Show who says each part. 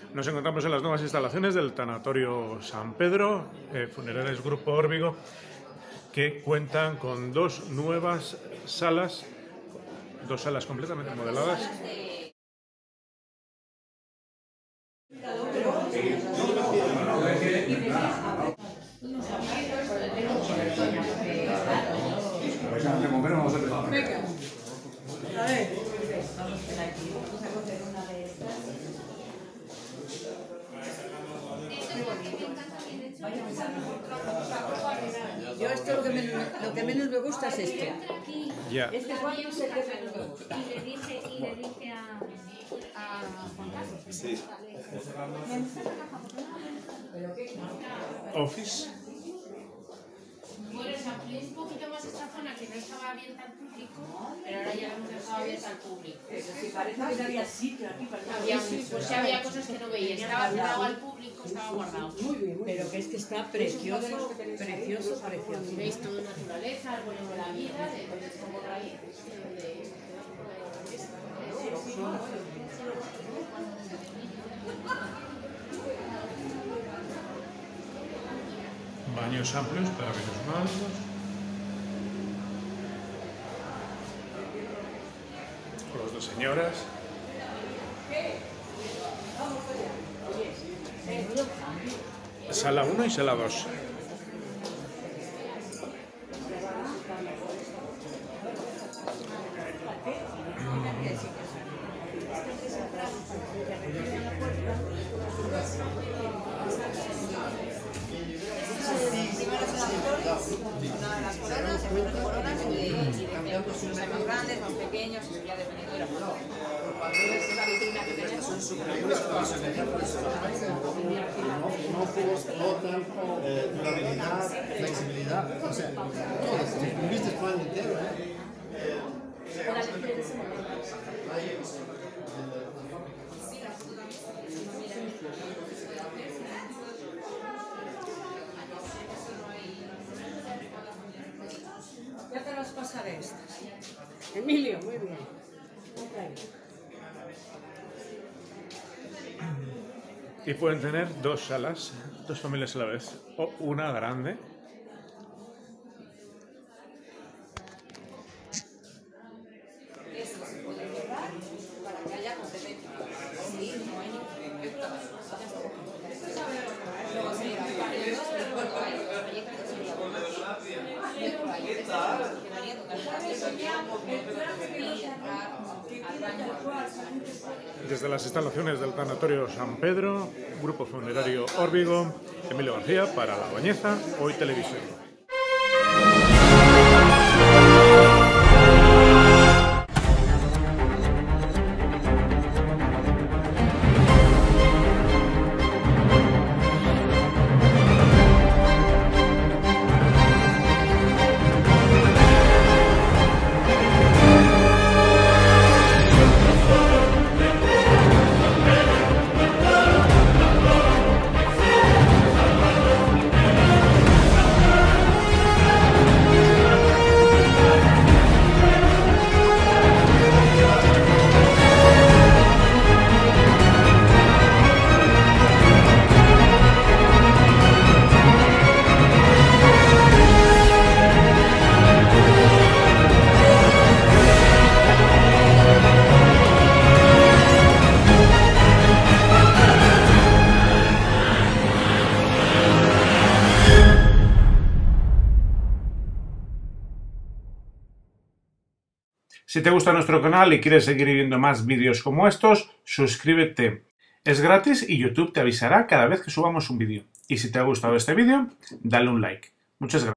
Speaker 1: Nos encontramos en las nuevas instalaciones del Tanatorio San Pedro, Funerales Grupo Órbigo, que cuentan con dos nuevas salas, completamente modeladas.
Speaker 2: Venga, a ver, vamos a aquí, vamos a coger una de estas. Yo esto lo que menos me gusta es este.
Speaker 1: Ya.
Speaker 2: Este cuadro es el que menos me gusta.
Speaker 3: Y le dije a Juan Carlos.
Speaker 1: Sí. Office.
Speaker 3: Bueno, se amplió un poquito más esta zona que no estaba abierta al público, pero ahora ya la hemos dejado abierta al público.
Speaker 2: Si parece que no había sitio aquí para
Speaker 3: Había cosas que no veía, estaba cerrado al público, estaba guardado.
Speaker 2: muy bien, pero que este está precioso, precioso, precioso.
Speaker 3: Veis todo naturaleza, árboles de la vida, de donde estamos ahí.
Speaker 1: Baños amplios para baños malos. Con las dos señoras. Sala 1 y sala 2.
Speaker 4: Una de las coronas, hay menos coronas y los hay más grandes, más pequeños, y ya dependiendo de la corona. Es la vitrina que tenemos.
Speaker 5: No flotan, durabilidad, flexibilidad, o sea, todo. Viste España entero,
Speaker 2: Ya te las pasaré estas. Emilio, muy bien.
Speaker 1: Y pueden tener dos salas, dos familias a la vez, o una grande.
Speaker 4: Eso se puede llevar para que haya competencia. Sí, no hay ningún luego sería paredes, luego hay proyectos que sería quedaría
Speaker 1: Desde las instalaciones del Tanatorio San Pedro, Grupo Funerario Órbigo, Emilio García para La Bañeza, Hoy Televisión. Si te gusta nuestro canal y quieres seguir viendo más vídeos como estos, suscríbete. Es gratis y YouTube te avisará cada vez que subamos un vídeo. Y si te ha gustado este vídeo, dale un like. Muchas gracias.